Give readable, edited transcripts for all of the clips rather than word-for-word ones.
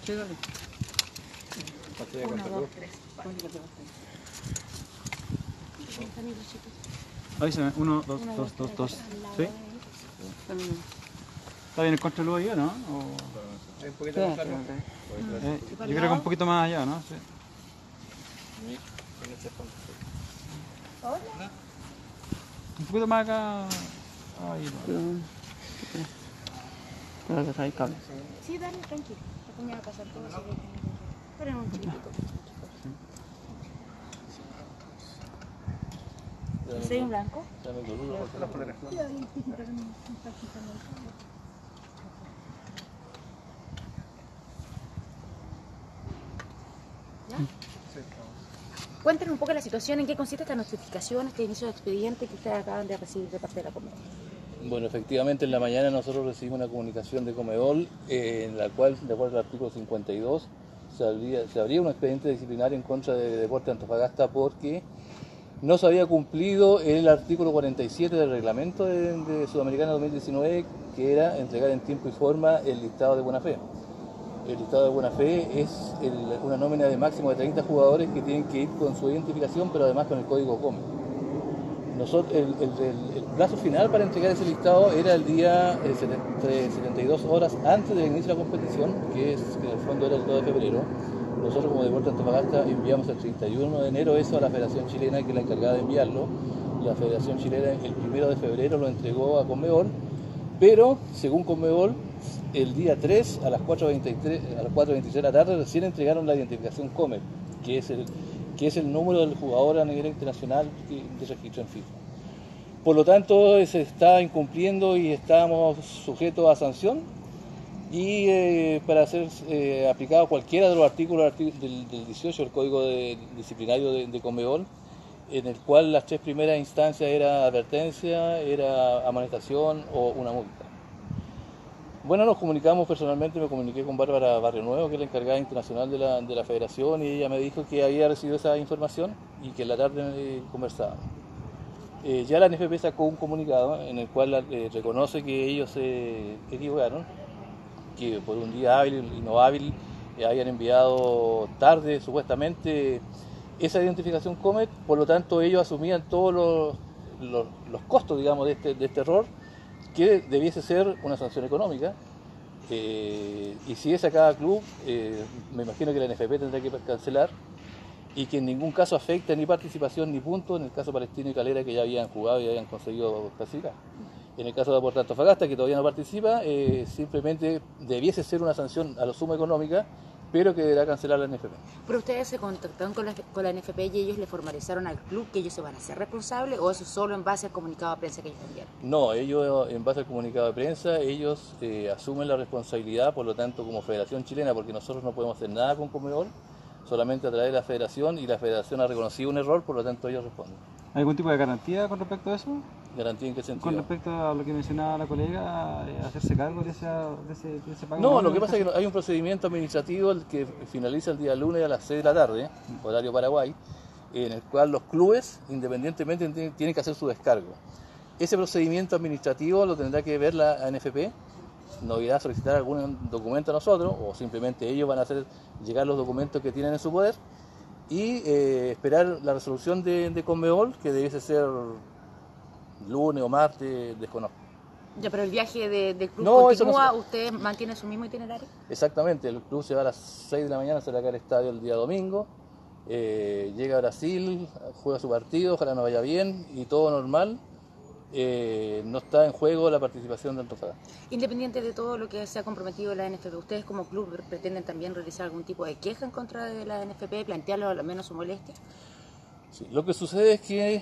Sí, dale. 1, 2, 3, 4. Avísame, 1, 2, 2, 2, 2. ¿Sí? ¿Está bien el contraluz ahí o no? Un poquito más largo. Yo creo que un poquito más allá, ¿no? Sí. Un poquito más acá. Ahí, Pero que trae cable. Sí, dale, tranquilo. La cuña va a pasar todo. Esperen un chiquitito. ¿Soy un blanco? ¿Ya? Cuéntenos un poco la situación, en qué consiste esta notificación, este inicio de expediente que ustedes acaban de recibir de parte de la Conmebol. Bueno, efectivamente en la mañana nosotros recibimos una comunicación de Conmebol en la cual, de acuerdo al artículo 52, se abría un expediente disciplinario en contra de Deportes Antofagasta porque no se había cumplido el artículo 47 del reglamento de Sudamericana 2019, que era entregar en tiempo y forma el listado de buena fe. El listado de buena fe es una nómina de máximo de 30 jugadores que tienen que ir con su identificación, pero además con el código COME. El plazo final para entregar ese listado era el día 72 horas antes del inicio de la competición, que en el fondo era el 2 de febrero. Nosotros como Deportes Antofagasta enviamos el 31 de enero eso a la Federación Chilena, que es la encargada de enviarlo. La Federación Chilena el 1 de febrero lo entregó a Conmebol, pero según Conmebol, el día 3 a las 4:23 de la tarde recién entregaron la identificación COME, que es el número del jugador a nivel internacional de registro en FIFA. Por lo tanto, se está incumpliendo y estamos sujetos a sanción y para ser aplicado cualquiera de los artículos del 18 del Código Disciplinario de Conmebol, en el cual las tres primeras instancias era advertencia, era amonestación o una multa. Bueno, nos comunicamos personalmente, me comuniqué con Bárbara Barrio Nuevo, que es la encargada internacional de la federación, y ella me dijo que había recibido esa información y que en la tarde conversábamos. Ya la NFP sacó un comunicado en el cual reconoce que ellos se equivocaron, que por un día hábil y no hábil habían enviado tarde supuestamente esa identificación COMET, por lo tanto ellos asumían todos los costos, digamos, de este error, que debiese ser una sanción económica, y si es a cada club, me imagino que la NFP tendrá que cancelar, y que en ningún caso afecta ni participación ni puntos en el caso Palestino y Calera, que ya habían jugado y habían conseguido clasificar. En el caso de Deportes Antofagasta, que todavía no participa, simplemente debiese ser una sanción a lo sumo económica, pero que deberá cancelar la NFP. ¿Pero ustedes se contactaron con la NFP y ellos le formalizaron al club que ellos se van a hacer responsables, o eso solo en base al comunicado de prensa que ellos enviaron? No, ellos en base al comunicado de prensa, ellos asumen la responsabilidad, por lo tanto como Federación Chilena, porque nosotros no podemos hacer nada con Conmebol, solamente a través de la Federación, y la Federación ha reconocido un error, por lo tanto ellos responden. ¿Hay algún tipo de garantía con respecto a eso? ¿Garantía en qué sentido? Con respecto a lo que mencionaba la colega, hacerse cargo de ese pago. No, lo que pasa es que hay un procedimiento administrativo que finaliza el día lunes a las 6 de la tarde, horario Paraguay, en el cual los clubes, independientemente, tienen que hacer su descargo. Ese procedimiento administrativo lo tendrá que ver la ANFP, nos irá a solicitar algún documento a nosotros, o simplemente ellos van a hacer llegar los documentos que tienen en su poder, y esperar la resolución de Conmebol, que debiese ser lunes o martes, desconozco. Ya, pero el viaje del club No, continúa, no ¿usted mantiene su mismo itinerario? Exactamente, el club se va a las 6 de la mañana, sale acá al estadio el día domingo, llega a Brasil, juega su partido, ojalá nos vaya bien y todo normal. No está en juego la participación de Antofagasta. Independiente de todo lo que se ha comprometido la NFP, ¿ustedes como club pretenden también realizar algún tipo de queja en contra de la NFP, plantearlo al menos su molestia? Sí, lo que sucede es que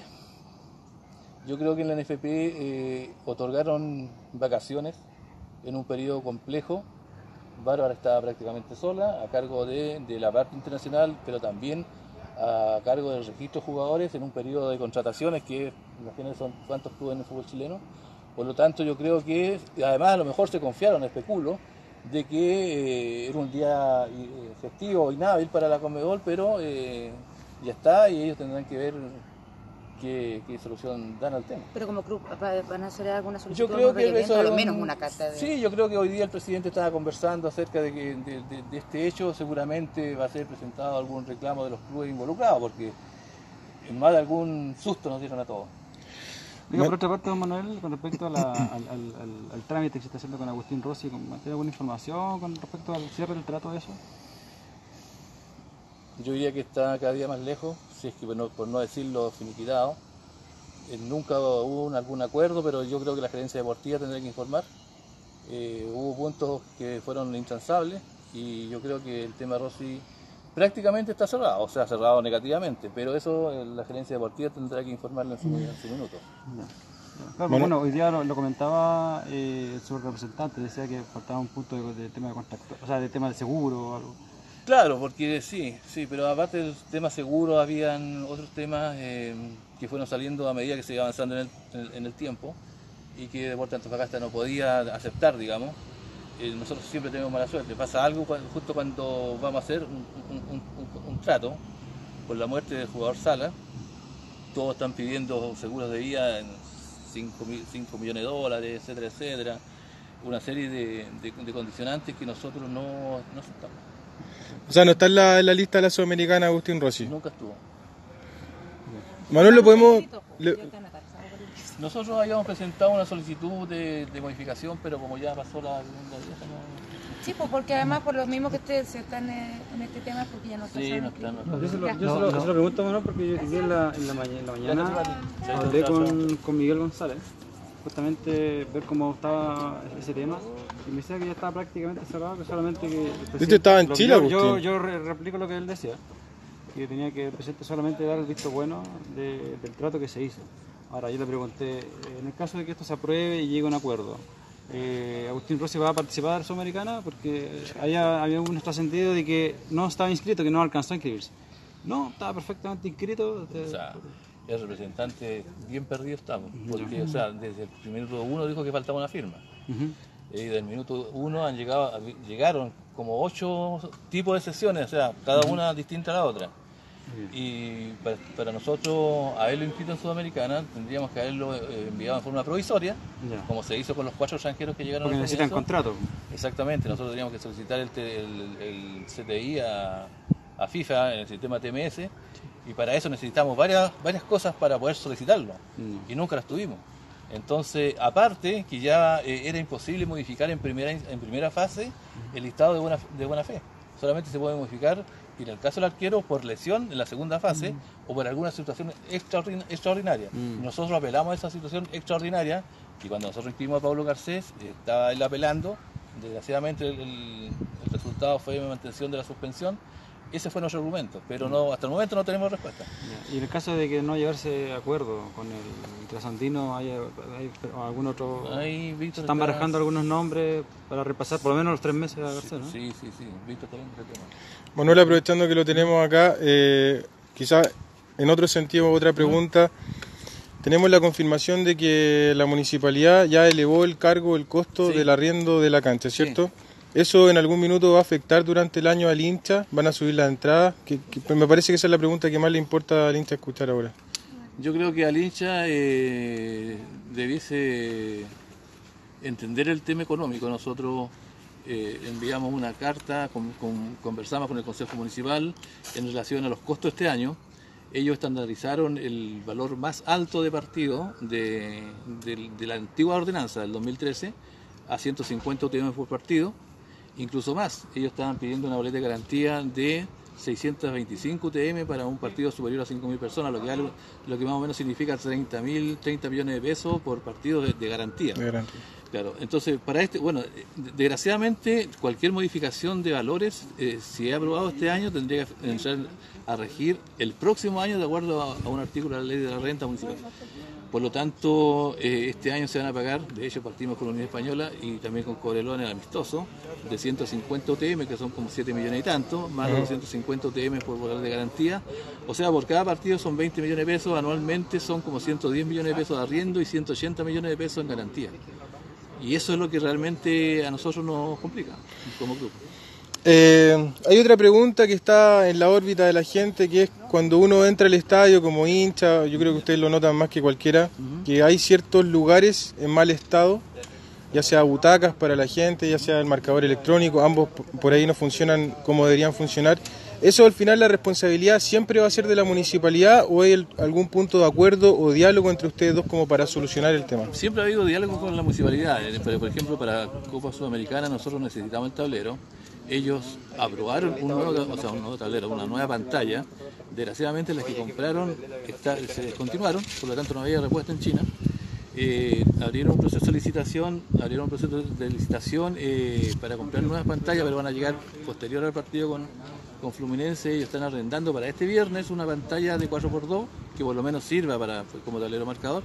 yo creo que en la NFP otorgaron vacaciones en un periodo complejo. Bárbara estaba prácticamente sola, a cargo de la parte internacional, pero también a cargo del registro de jugadores en un periodo de contrataciones que, imagínense, son cuántos clubes en el fútbol chileno. Por lo tanto, yo creo que, además a lo mejor se confiaron, especulo, de que era un día festivo, inhábil para la Conmebol, pero ya está, y ellos tendrán que ver qué solución dan al tema. Pero como club, ¿van a hacer alguna solicitud? Yo creo que eso a lo menos una carta de... Sí, yo creo que hoy día el presidente estaba conversando acerca de este hecho. Seguramente va a ser presentado algún reclamo de los clubes involucrados, porque en más de algún susto nos dieron a todos. Diga, por otra parte, don Manuel, con respecto al trámite que se está haciendo con Agustín Rossi, ¿tiene alguna información con respecto al cierre del trato de eso? Yo diría que está cada día más lejos, si es que por no decirlo finiquitado. Nunca hubo algún acuerdo, pero yo creo que la gerencia deportiva tendrá que informar. Hubo puntos que fueron intransables y yo creo que el tema Rossi prácticamente está cerrado, o sea, cerrado negativamente, pero eso la gerencia deportiva tendrá que informarlo en su minuto. Claro, bueno, hoy día lo comentaba su representante, decía que faltaba un punto de tema de contacto, o sea, de tema de seguro o algo. Claro, porque sí, pero aparte del tema seguro habían otros temas que fueron saliendo a medida que se iba avanzando en el tiempo y que Deportes Antofagasta no podía aceptar, digamos. Nosotros siempre tenemos mala suerte, pasa algo justo cuando vamos a hacer un trato por la muerte del jugador Sala, todos están pidiendo seguros de vida en 5 millones de dólares, etcétera, etcétera, una serie de condicionantes que nosotros no aceptamos. O sea, no está en la lista de la Sudamericana Agustín Rossi. Nunca estuvo. Manuel, lo podemos... Nosotros habíamos presentado una solicitud de modificación, pero como ya pasó la segunda vieja, no... Sí, pues porque además por lo mismo que ustedes están en este tema, porque ya no están... Sí, no están. Yo se lo pregunto, Manuel, porque yo en la mañana hablé con Miguel González, justamente ver cómo estaba ese tema, y me decía que ya estaba prácticamente cerrado, que solamente que... ¿Viste? Estaba en Chile, Agustín. Yo replico lo que él decía, que tenía que el presidente solamente dar el visto bueno del trato que se hizo. Ahora, yo le pregunté, en el caso de que esto se apruebe y llegue a un acuerdo, ¿Agustín Rossi va a participar de la Sudamericana? Porque había un trascendido de que no estaba inscrito, que no alcanzó a inscribirse. No, estaba perfectamente inscrito. O sea, el representante bien perdido estamos, porque o sea, desde el minuto 1 dijo que faltaba una firma. Y del minuto 1 llegaron como 8 tipos de sesiones, o sea, cada una distinta a la otra. Y para nosotros haberlo inscrito en Sudamericana tendríamos que haberlo enviado en forma provisoria, como se hizo con los 4 extranjeros que llegaron. Porque necesitan contrato. Exactamente, nosotros teníamos que solicitar el CTI a FIFA en el sistema TMS, y para eso necesitamos varias cosas para poder solicitarlo, y nunca las tuvimos. Entonces, aparte que ya era imposible modificar en primera fase el listado de buena fe, solamente se puede modificar y en el caso del arquero por lesión en la segunda fase o por alguna situación extraordinaria. Nosotros apelamos a esa situación extraordinaria y cuando nosotros inscribimos a Pablo Garcés, estaba él apelando, desgraciadamente el resultado fue mantención de la suspensión. Ese fue nuestro argumento, pero no, hasta el momento no tenemos respuesta. Y en el caso de que no llevarse acuerdo con el trasandino, ¿hay algún otro? ¿Están barajando algunos nombres para repasar por lo menos los 3 meses de Garcés, ¿no? Sí, Víctor también ese tema. Manuel, aprovechando que lo tenemos acá, quizás en otro sentido, otra pregunta. Tenemos la confirmación de que la municipalidad ya elevó el costo del arriendo de la cancha, ¿cierto? Sí. ¿Eso en algún minuto va a afectar durante el año al hincha? ¿Van a subir las entradas? Me parece que esa es la pregunta que más le importa al hincha escuchar ahora. Yo creo que al hincha debiese entender el tema económico. Nosotros enviamos una carta, conversamos con el Consejo Municipal en relación a los costos de este año. Ellos estandarizaron el valor más alto de partido de la antigua ordenanza del 2013 a 150 UTM por partido. Incluso más, ellos estaban pidiendo una boleta de garantía de 625 UTM para un partido superior a 5.000 personas, lo que más o menos significa 30 millones de pesos por partido de garantía. Claro, entonces para desgraciadamente cualquier modificación de valores, si es aprobado este año, tendría que entrar a regir el próximo año de acuerdo a un artículo de la ley de la renta municipal. Por lo tanto, este año se van a pagar, de hecho partimos con la Unión Española y también con Cobreloa en el amistoso, de 150 UTM, que son como 7 millones y tanto, más los 250 UTM por volar de garantía. O sea, por cada partido son 20 millones de pesos, anualmente son como 110 millones de pesos de arriendo y 180 millones de pesos en garantía. Y eso es lo que realmente a nosotros nos complica como grupo. Hay otra pregunta que está en la órbita de la gente, que es cuando uno entra al estadio como hincha, yo creo que ustedes lo notan más que cualquiera, que hay ciertos lugares en mal estado, ya sea butacas para la gente, ya sea el marcador electrónico, ambos por ahí no funcionan como deberían funcionar. ¿Eso al final la responsabilidad siempre va a ser de la municipalidad o hay algún punto de acuerdo o diálogo entre ustedes dos como para solucionar el tema? Siempre ha habido diálogo con la municipalidad. Por ejemplo, para Copa Sudamericana nosotros necesitamos el tablero. Ellos aprobaron un nuevo tablero, una nueva pantalla. Desgraciadamente las que compraron se descontinuaron, por lo tanto no había respuesta en China. Abrieron un proceso de licitación, para comprar nuevas pantallas, pero van a llegar posterior al partido con Fluminense. Ellos están arrendando para este viernes una pantalla de 4x2 que por lo menos sirva como tablero marcador.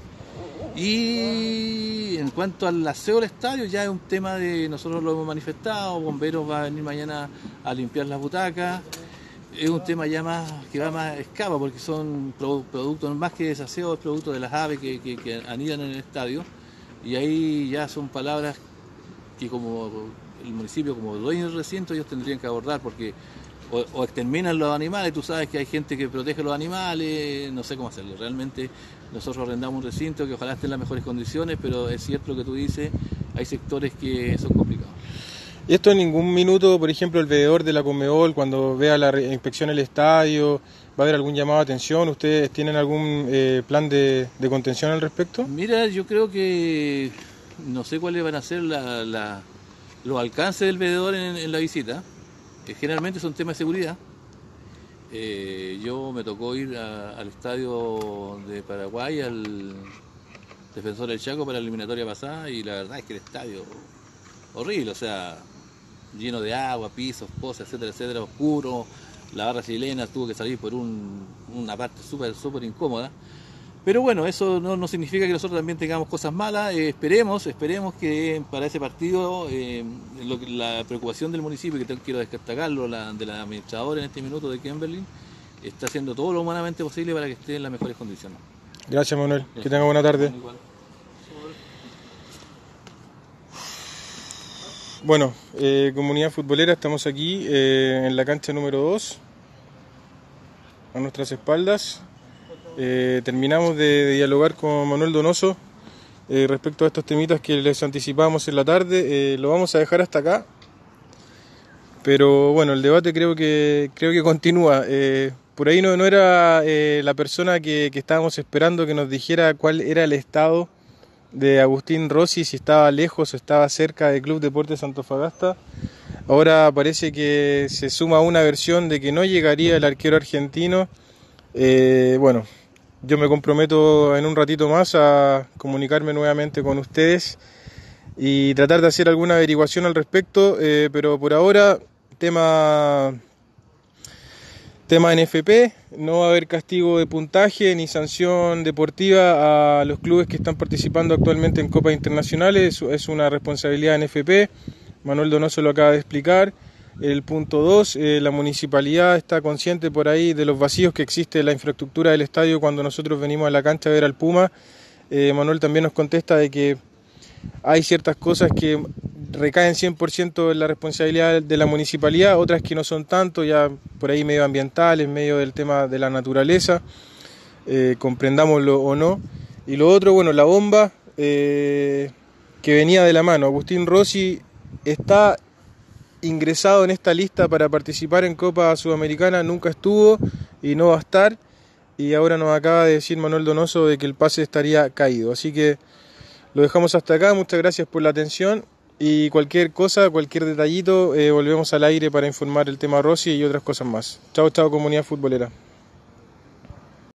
Y en cuanto al aseo del estadio, ya es un tema de, nosotros lo hemos manifestado, Bomberos va a venir mañana a limpiar las butacas. Es un tema ya que va más escapa, porque son productos más que desaseo, es producto de las aves que anidan en el estadio, y ahí ya son palabras que como el municipio, como dueño del recinto, ellos tendrían que abordar, porque o exterminan los animales, tú sabes que hay gente que protege los animales, no sé cómo hacerlo. Realmente nosotros arrendamos un recinto que ojalá esté en las mejores condiciones, pero es cierto lo que tú dices, hay sectores que son complicados. ¿Y esto en ningún minuto, por ejemplo, el veedor de la Conmebol, cuando vea la inspección del estadio, va a haber algún llamado de atención? ¿Ustedes tienen algún plan de contención al respecto? Mira, yo creo que no sé cuáles van a ser los alcances del veedor en la visita. Generalmente son temas de seguridad. Yo me tocó ir al estadio de Paraguay, al Defensor del Chaco para la eliminatoria pasada, y la verdad es que el estadio horrible, o sea, lleno de agua, pisos, pozas, etcétera, etcétera, oscuro. La barra chilena tuvo que salir por una parte súper incómoda. Pero bueno, eso no significa que nosotros también tengamos cosas malas. Esperemos que para ese partido la preocupación del municipio, que quiero destacarlo, de la administradora en este minuto de Kimberly, está haciendo todo lo humanamente posible para que esté en las mejores condiciones. Gracias, Manuel. Que tenga buena tarde. Bueno, comunidad futbolera, estamos aquí en la cancha número 2, a nuestras espaldas. Terminamos de dialogar con Manuel Donoso respecto a estos temitas que les anticipábamos en la tarde. Lo vamos a dejar hasta acá, pero bueno, el debate creo que continúa. Por ahí no era la persona que estábamos esperando que nos dijera cuál era el estado de Agustín Rossi, si estaba lejos o estaba cerca del Club Deportes Antofagasta. Ahora parece que se suma una versión de que no llegaría el arquero argentino. Bueno, yo me comprometo en un ratito más a comunicarme nuevamente con ustedes y tratar de hacer alguna averiguación al respecto, pero por ahora, tema NFP, no va a haber castigo de puntaje ni sanción deportiva a los clubes que están participando actualmente en Copas Internacionales. Es una responsabilidad de NFP, Manuel Donoso lo acaba de explicar. El punto 2, la municipalidad está consciente por ahí de los vacíos que existe en la infraestructura del estadio cuando nosotros venimos a la cancha a ver al Puma. Manuel también nos contesta de que hay ciertas cosas que recaen 100% en la responsabilidad de la municipalidad, otras que no son tanto, ya por ahí medioambientales, medio del tema de la naturaleza, comprendámoslo o no. Y lo otro, bueno, la bomba que venía de la mano. Agustín Rossi está ingresado en esta lista para participar en Copa Sudamericana, nunca estuvo y no va a estar, y ahora nos acaba de decir Manuel Donoso de que el pase estaría caído, así que lo dejamos hasta acá. Muchas gracias por la atención y cualquier cosa, cualquier detallito, volvemos al aire para informar el tema Rossi y otras cosas más. Chao, chao, comunidad futbolera.